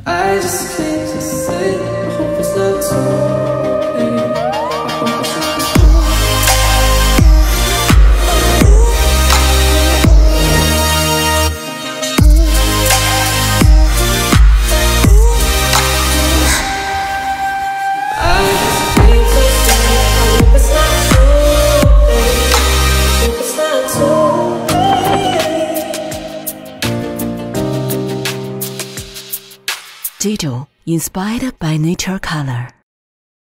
I just came to say I hope it's not too late. I hope it's not too late. I just came to say I hope it's not too late. I hope it's not too late. JEJO, inspired by nature color.